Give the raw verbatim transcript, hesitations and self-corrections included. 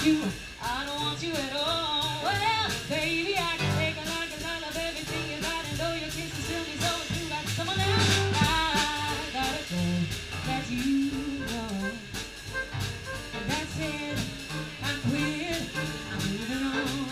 you, I don't want you at all. Well, baby, I can take a like a lot of everything you got, and though your kisses fill me so if you got someone else, I gotta go. That you know, and that's it. I quit. I'm moving on.